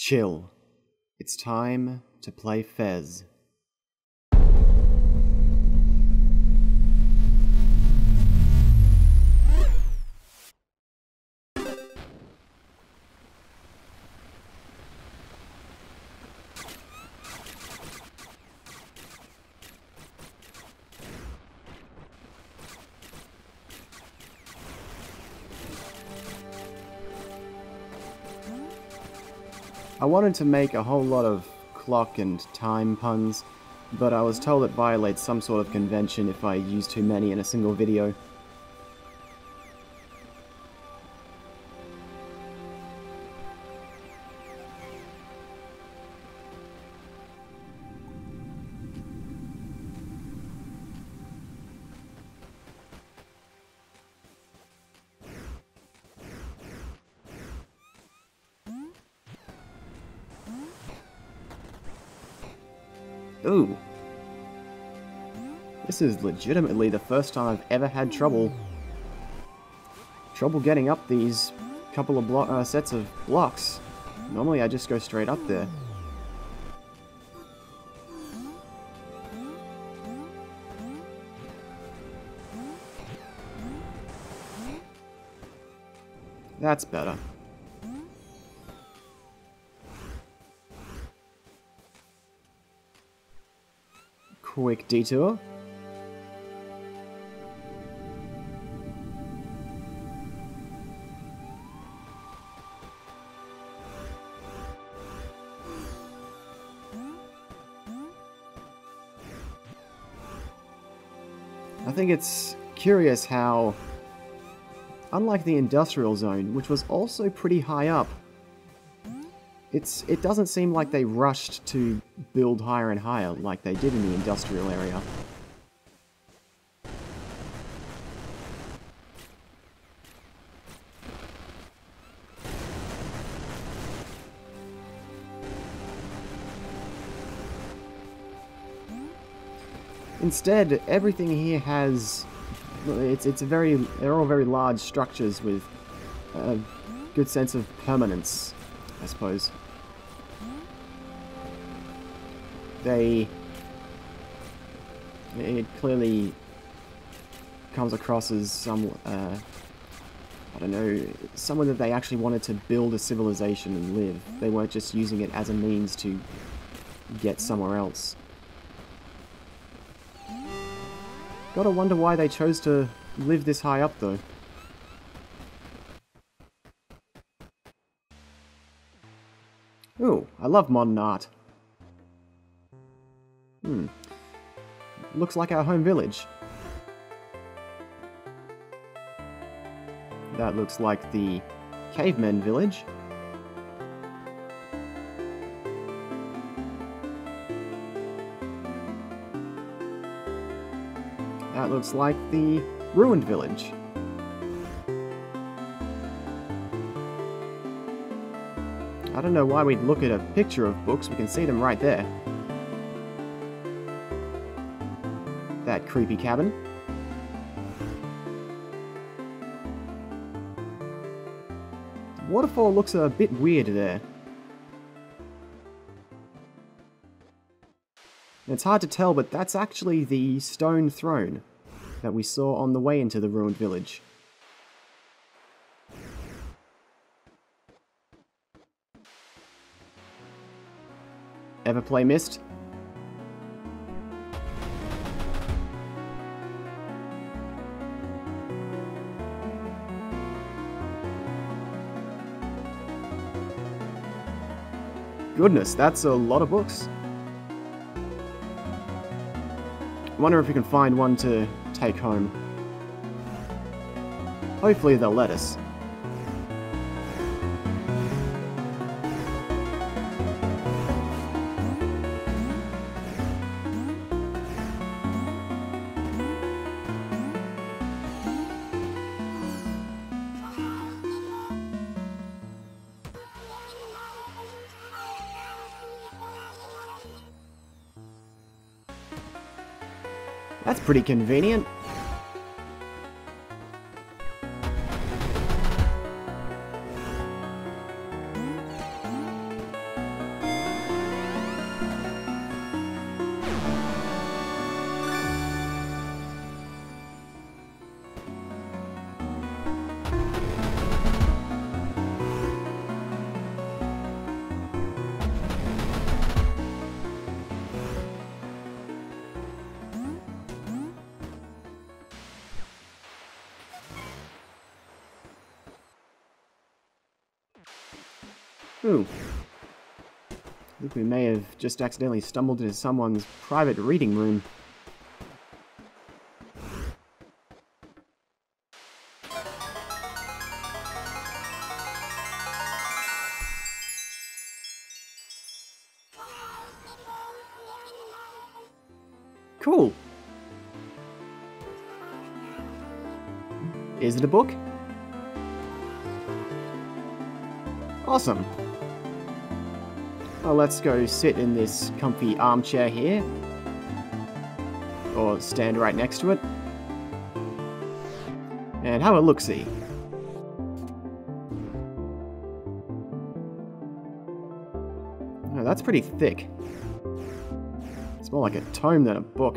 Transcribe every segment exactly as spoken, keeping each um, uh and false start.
Chill. It's time to play Fez. I wanted to make a whole lot of clock and time puns, but I was told it violates some sort of convention if I use too many in a single video. Ooh. This is legitimately the first time I've ever had trouble trouble getting up these couple of blo uh, sets of blocks. Normally I just go straight up there. That's better. Quick detour. I think it's curious how, unlike the industrial zone, which was also pretty high up, It's, it doesn't seem like they rushed to build higher and higher like they did in the industrial area. Instead, everything here has... It's, it's a very... They're all very large structures with a good sense of permanence, I suppose. They... It clearly comes across as some, uh, I don't know, someone that they actually wanted to build a civilization and live. They weren't just using it as a means to get somewhere else. Gotta wonder why they chose to live this high up, though. Ooh, I love modern art. Hmm. Looks like our home village. That looks like the cavemen village. That looks like the ruined village. I don't know why we'd look at a picture of books, we can see them right there. That creepy cabin. The waterfall looks a bit weird there. It's hard to tell, but that's actually the stone throne that we saw on the way into the ruined village. Ever play Myst? Goodness, that's a lot of books. I wonder if we can find one to take home. Hopefully they'll let us. That's pretty convenient. Ooh. I think we may have just accidentally stumbled into someone's private reading room. Cool. Is it a book? Awesome. Well, let's go sit in this comfy armchair here. Or stand right next to it. And have a look-see. Oh, that's pretty thick. It's more like a tome than a book.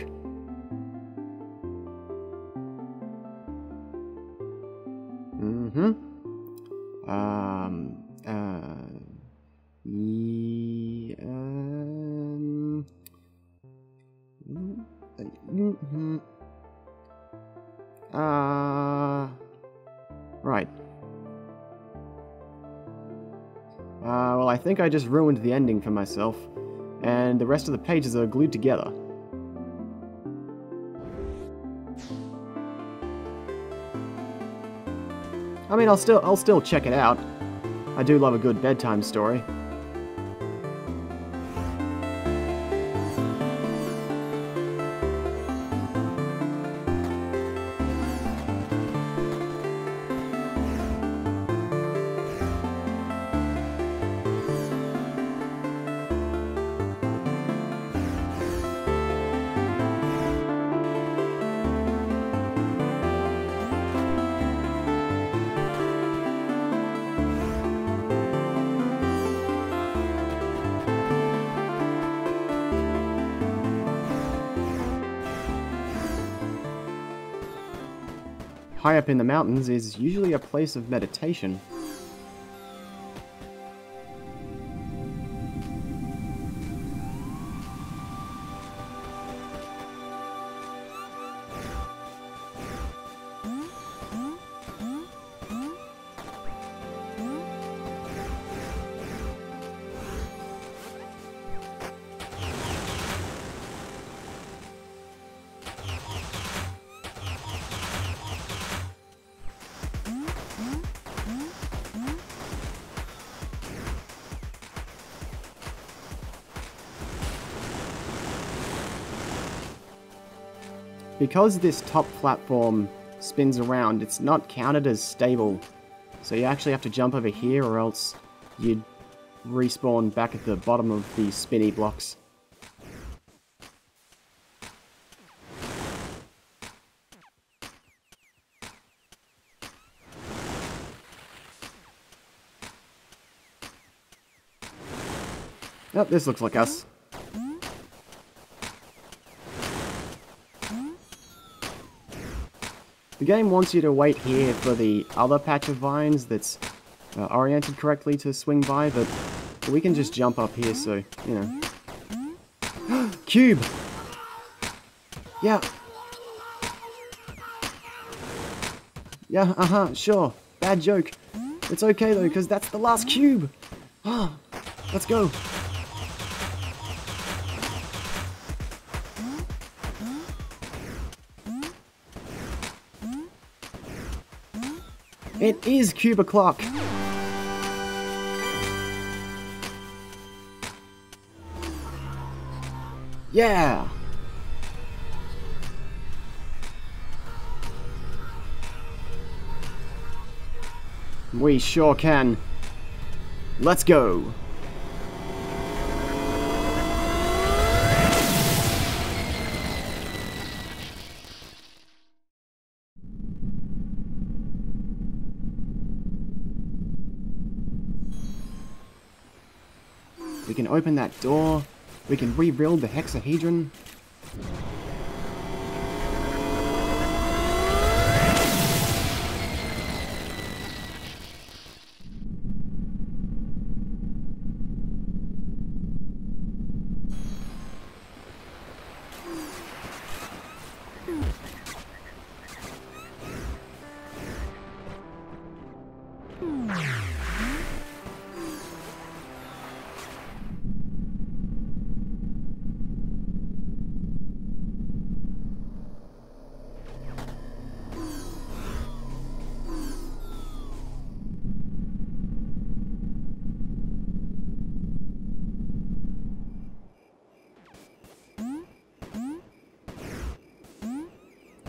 Mm-hmm. Um, uh, yeah, um, mm-hmm. Uh, right. Uh, well, I think I just ruined the ending for myself, and the rest of the pages are glued together. I mean, I'll still, I'll still check it out. I do love a good bedtime story. High up in the mountains is usually a place of meditation. Because this top platform spins around, it's not counted as stable. So you actually have to jump over here or else you'd respawn back at the bottom of the spinny blocks. Oh, this looks like us. The game wants you to wait here for the other patch of vines that's uh, oriented correctly to swing by, but we can just jump up here, so, you know. Cube! Yeah. Yeah, uh-huh, sure. Bad joke. It's okay, though, because that's the last cube! Ah, let's go. It is cube o'clock. Yeah. We sure can. Let's go. We can open that door. We can rebuild the hexahedron.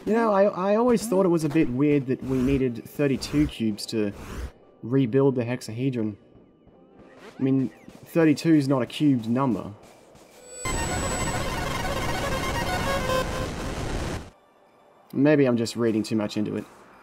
You know, I, I always thought it was a bit weird that we needed thirty-two cubes to rebuild the hexahedron. I mean, thirty-two is not a cubed number. Maybe I'm just reading too much into it.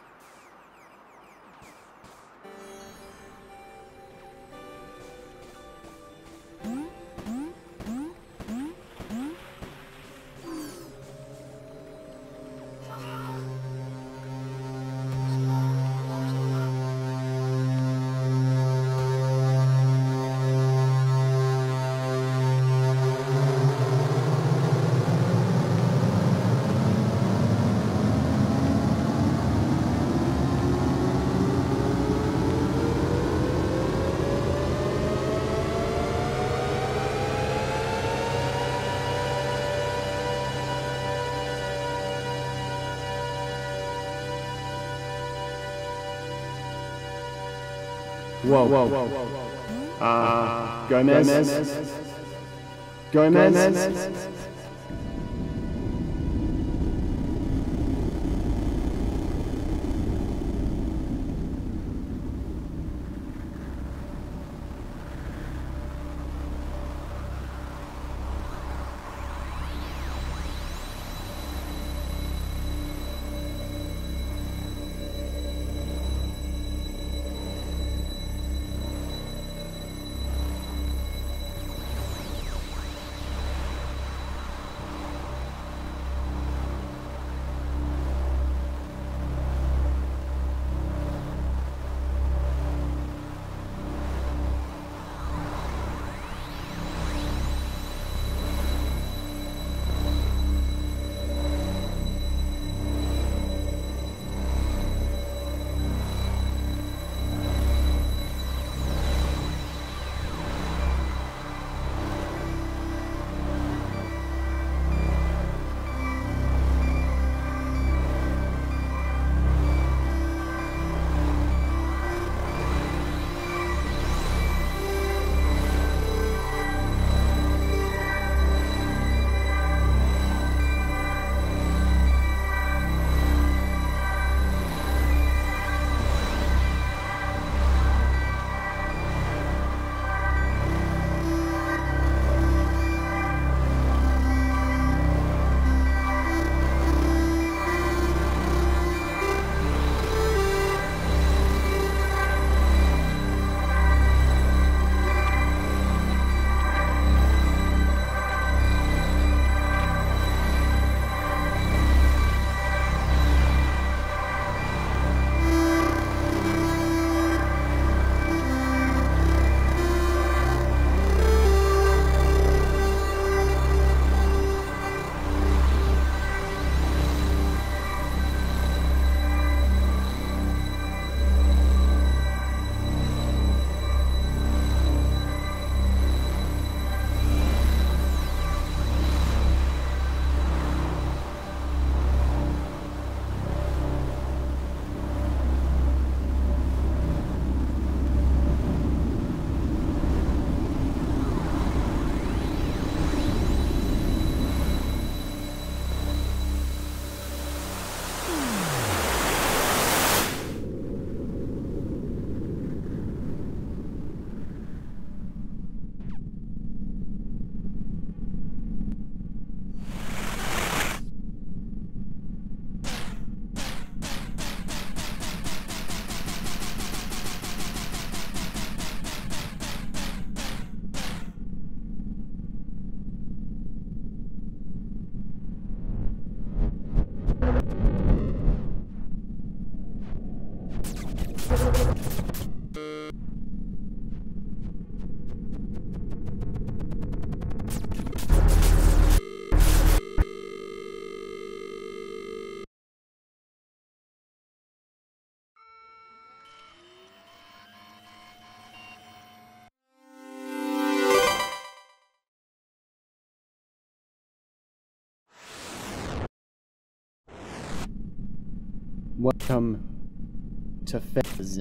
Whoa, whoa, whoa, whoa. Uh, Gomez? Gomez? Gomez? Gomez? Welcome to Fez.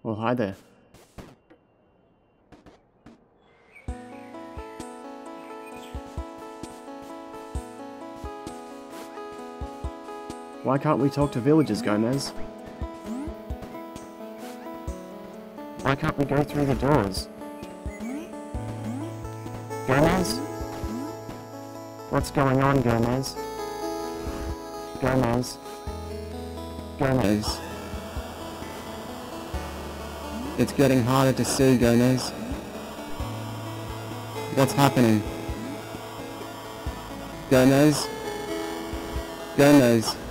Well, hi there. Why can't we talk to villagers, Gomez? Why can't we go through the doors? Gomez? What's going on, Gomez? Gomez? Gomez? It's getting harder to see, Gomez. What's happening? Gomez? Gomez?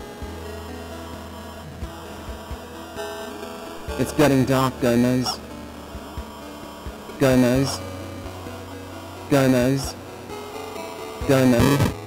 It's getting dark, Gomez. Gomez? Gomez? Gomez?